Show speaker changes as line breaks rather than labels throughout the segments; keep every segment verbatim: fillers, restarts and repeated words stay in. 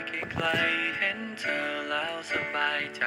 ใกล้ๆเห็นเธอแล้วสบายใจ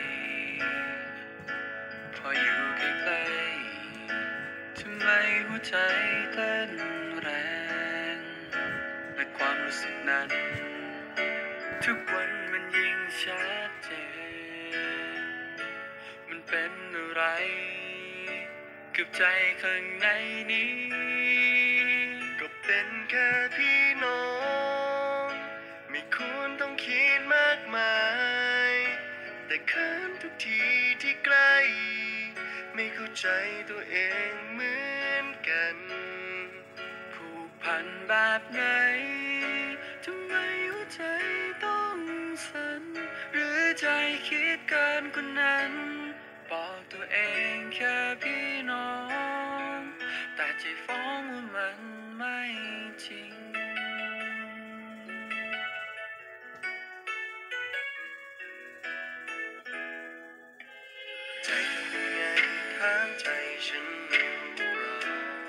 พออยู่ใกล้ๆทำไมหัวใจเต้นแรงและความรู้สึกนั้นทุกวันมันยิ่งชัดเจนมันเป็นอะไรกับใจข้างในนี้ก็เป็นแค่พี่น้องไม่ควรต้องคิดมากมายแต่เขินทุกทีที่ใกล้ไม่เข้าใจตัวเองเหมือนกันผูกพันแบบไหนทำไมหัวใจต้องสั่นหรือใจคิดเกินกว่านั้นบอกตัวเองแค่พี่น้องแต่ใจฟ้องว่ามันไม่จริงใจทำยังไงข้างใจฉันรู้รอ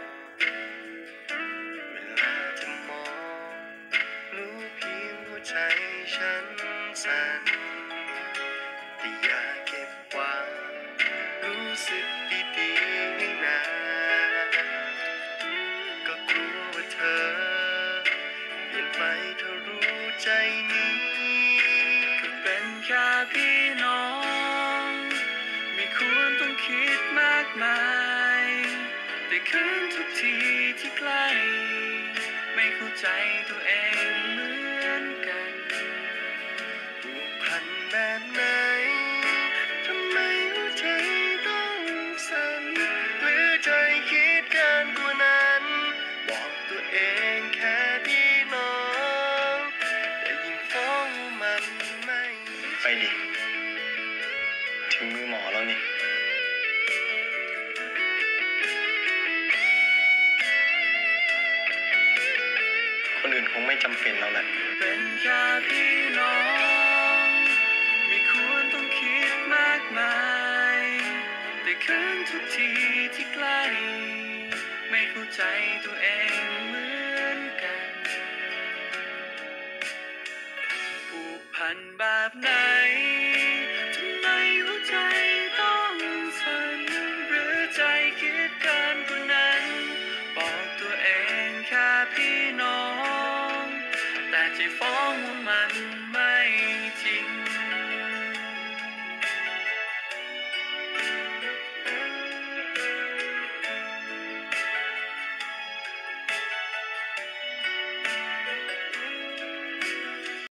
เวลาจะมองรู้เพียงหัวใจฉันสั่นแต่อย่าเก็บไว้รู้สึกดีๆให้นานก็กลัวว่าเธอเปลี่ยนไปเธอรู้ใจนี้ก็เป็นแค่พี่น้องไม่ควรต้องคิดมากมายแต่คืนทุกทีที่ใกล้ไม่เข้าใจตัวเองเหมือนกันผูกพันแบบไหนทำไมหัวใจต้องสั่นหรือใจคิดเกินกว่านั้นบอกตัวเองแค่พี่น้องแต่ยิ่งฟ้องมันไม่ไปดิถึงมือหมอแล้วนี่คนอื่นคงไม่จำเป็นแล้วแหละเป็นแค่พี่น้องไม่ควรต้องคิดมากมายแต่คืนทุกทีที่ใกล้ไม่เข้าใจตัวเองเหมือนกันผูกพันแบบไหนทำไมหัวใจ